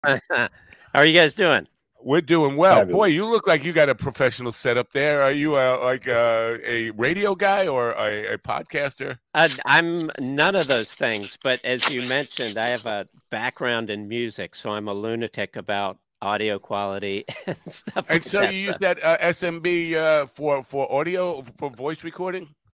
How are you guys doing? We're doing well. Boy, Fabulous. you look like you got a professional setup there. Are you a radio guy or a podcaster? I'm none of those things, but as you mentioned, I have a background in music, so I'm a lunatic about audio quality and stuff And like so that. you use that SMB for audio for voice recording?